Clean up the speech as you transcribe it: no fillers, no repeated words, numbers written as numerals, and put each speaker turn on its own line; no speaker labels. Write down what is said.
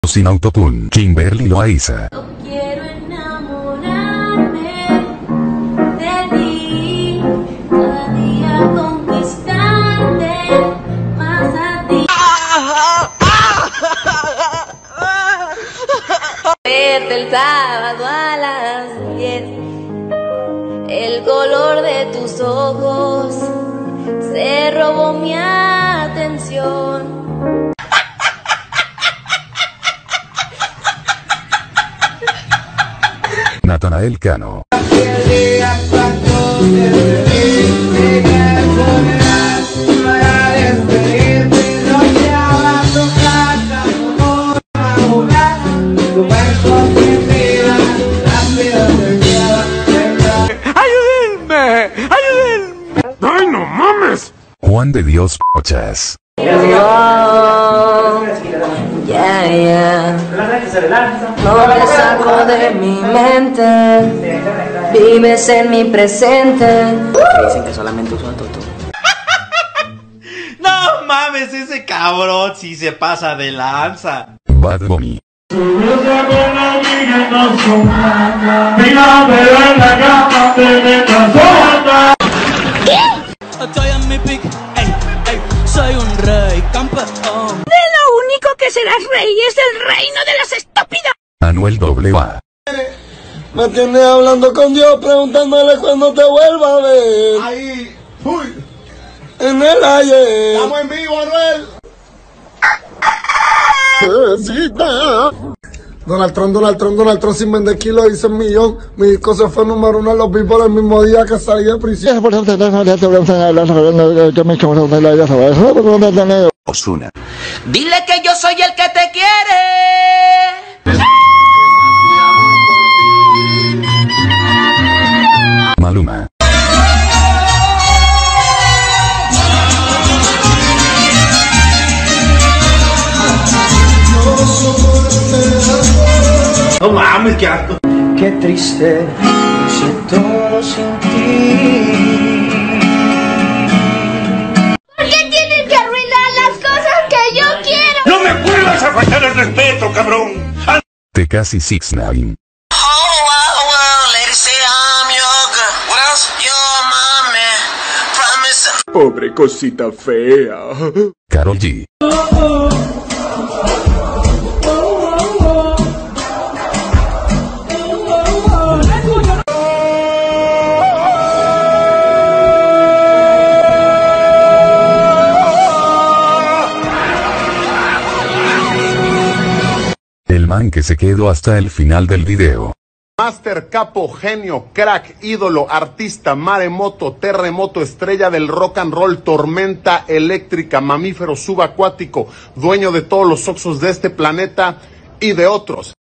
Sin autotune, Kimberly Loaiza.
No quiero enamorarme de ti, cada día conquistarte más a ti. Verte el sábado a las 10, el color de tus ojos se robó mi atención.
Natanael Cano.
¡Ayúdenme! ¡Ayúdenme! ¡Ay, no mames!
Juan de Dios Pochas.
No me saco de mi mente, vives en mi presente.
Dicen que solamente uso autotune.
No mames, ese cabrón sí se pasa de lanza.
Bad Bunny.
Estoy en mi pick, ey, ey, soy un rey campeón.
Lo único que serás rey es el reino de las estúpidas.
Anuel AA.
Me tienes hablando con Dios, preguntándole cuándo te vuelva a ver.
Ahí, uy,
En el ayer.
estamos en vivo, Anuel.
Bebecita. Donald Trump sin vender kilos hizo un millón. Mi disco se fue número 1 en los Billboard el mismo día que salí de prisión.
Ozuna.
Dile que yo soy el que te quiere.
Maluma.
No mames, qué asco.
Qué triste, siento todo sin ti.
¿Por qué tienes que arruinar las cosas que yo quiero?
¡No me vuelvas a faltar el respeto, cabrón!
Tekashi 69.
Pobre cosita fea.
Karol G. El man que se quedó hasta el final del video.
Master, capo, genio, crack, ídolo, artista, maremoto, terremoto, estrella del rock and roll, tormenta eléctrica, mamífero subacuático, dueño de todos los oxos de este planeta y de otros.